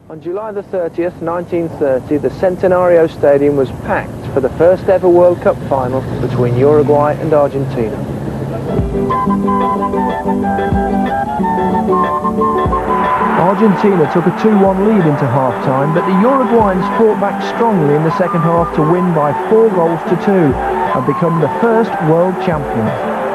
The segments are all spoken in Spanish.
On July the 30th, 1930, the Centenario Stadium was packed for the first ever World Cup final between Uruguay and Argentina. Argentina took a 2-1 lead into half-time, but the Uruguayans fought back strongly in the second half to win by 4 goals to 2 and become the first world champions.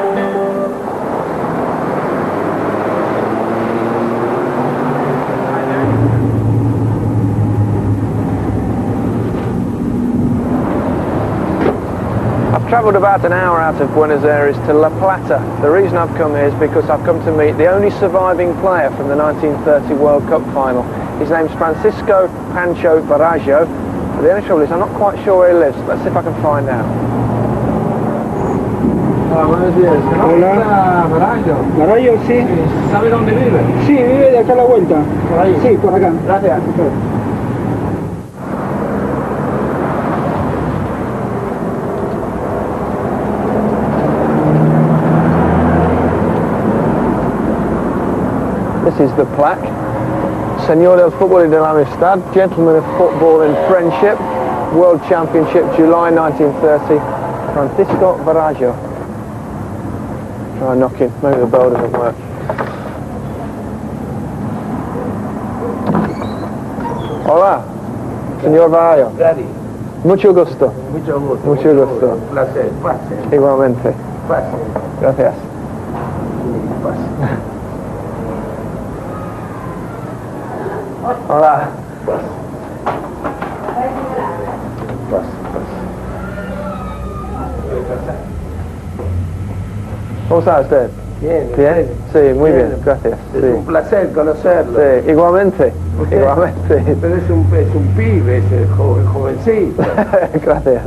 I've travelled about an hour out of Buenos Aires to La Plata. The reason I've come here is because I've come to meet the only surviving player from the 1930 World Cup final. His name's Francisco Pancho Barajo. But the only trouble is I'm not quite sure where he lives. Let's see if I can find out. Hola, buenos días. Hola. Barajo. Barajo, sí. ¿Sabe dónde vive? Sí, vive de acá a la vuelta. ¿Por ahí? Sí, por acá. Gracias. This is the plaque. Señor del Fútbol y de la Amistad, Gentleman of Football and Friendship, World Championship, July 1930, Francisco Barajo. Try knocking, maybe the bell doesn't work. Hola, Señor Barajo. Daddy. Mucho gusto. Mucho gusto. Mucho gusto. Un placer. Pase. Igualmente. Pase. Gracias. Pase. Hola. ¿Cómo está usted? Bien. ¿Bien? Sí, muy bien, gracias. Es Sí. un placer conocerlo. Sí, igualmente. Usted- Igualmente. Pero es un pibe, es jovencito. Gracias.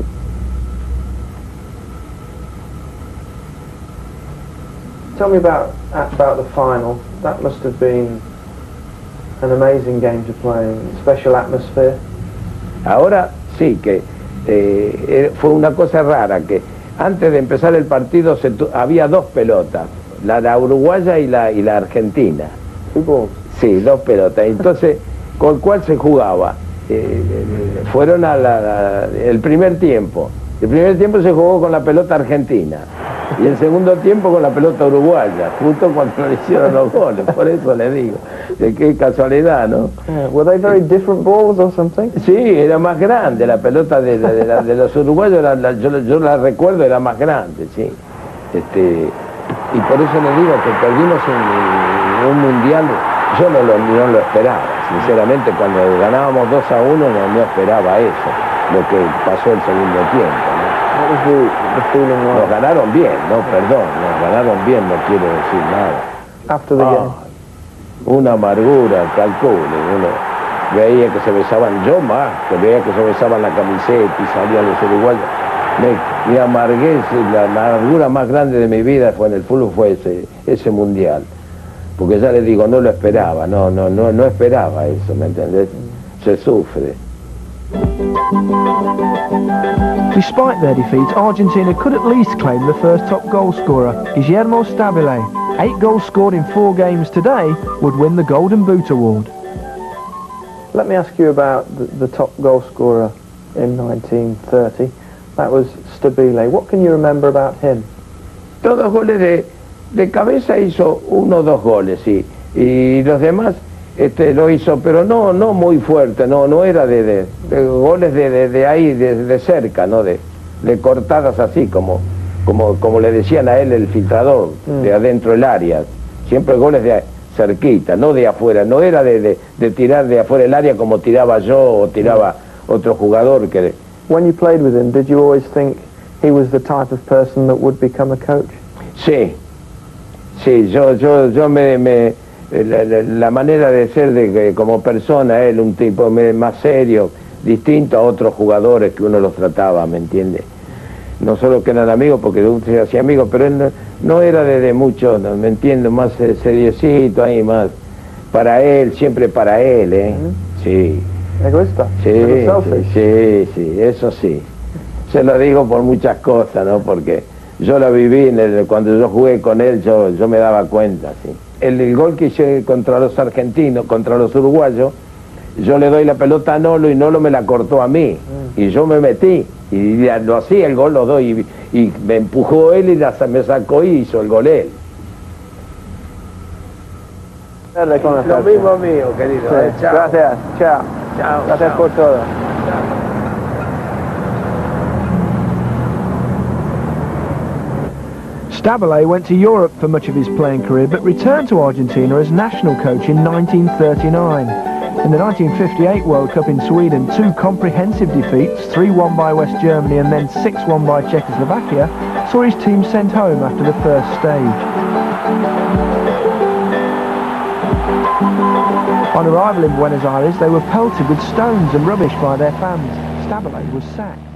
Tell me about the final. That must have been an amazing game to play, special atmosphere. Ahora sí que fue una cosa rara que antes de empezar el partido había 2 pelotas, la uruguaya y la argentina. Fútbol. Sí, 2 pelotas. Entonces, ¿con cuál se jugaba? Fueron el primer tiempo. El primer tiempo se jugó con la pelota argentina y el segundo tiempo con la pelota uruguaya, justo cuando le hicieron los goles. Por eso le digo, qué casualidad, ¿no? Yeah. Were they very different balls or something? Sí, era más grande, la pelota de los uruguayos, yo la recuerdo, era más grande, sí. Y por eso le digo que perdimos un mundial, yo no lo esperaba, sinceramente, cuando ganábamos 2-1 no esperaba eso, lo que pasó el segundo tiempo, ¿no? What was the feeling Nos like ganaron bien, nos ganaron bien, no quiero decir nada. after the game? Una amargura, calcule, uno veía que se besaban, yo más, que veía que se besaban la camiseta y salían los uruguayos. Me amargué, la amargura más grande de mi vida fue en el fútbol, fue ese mundial. Porque ya le digo, no lo esperaba, no esperaba eso, ¿me entendés? Se sufre. Despite their defeat, Argentina could at least claim the first top goal scorer, Guillermo Stabile. 8 goals scored in 4 games today would win the Golden Boot Award. Let me ask you about the top goal scorer in 1930. That was Stabile. What can you remember about him? Todos goles de cabeza hizo 1 o 2 goles, sí. Y los demás lo hizo, pero no muy fuerte, no era de goles de ahí, de cerca, ¿no? De cortadas así, como le decían a él el filtrador, de adentro del área. Siempre goles de cerquita, no de afuera, no era de tirar de afuera el área como tiraba yo o tiraba otro jugador que... When you played with him, did you always think he was the type of person that would become a coach? Sí, yo la manera de ser como persona, él un tipo más serio, distinto a otros jugadores que uno los trataba, ¿me entiende? No solo que eran amigos, porque uno se hacía amigos, pero él no era de mucho, ¿no? ¿Me entiende? Más seriecito ahí, más para él, siempre para él, ¿eh? Sí. Egoísta. Sí, eso sí. Se lo digo por muchas cosas, ¿no? Porque yo lo viví, cuando yo jugué con él, yo me daba cuenta, sí. El gol que hice contra los argentinos, contra los uruguayos, yo le doy la pelota a Nolo y Nolo me la cortó a mí. Y yo me metí. Y lo hacía el gol los dos. Y me empujó él y me sacó y hizo el gol él. Lo mismo mío, querido. Chao. Gracias, chao. Chao. Gracias chao. por todo. Stabile went to Europe for much of his playing career, but returned to Argentina as national coach in 1939. In the 1958 World Cup in Sweden, 2 comprehensive defeats, 3-1 by West Germany and then 6-1 by Czechoslovakia, saw his team sent home after the first stage. On arrival in Buenos Aires, they were pelted with stones and rubbish by their fans. Stabile was sacked.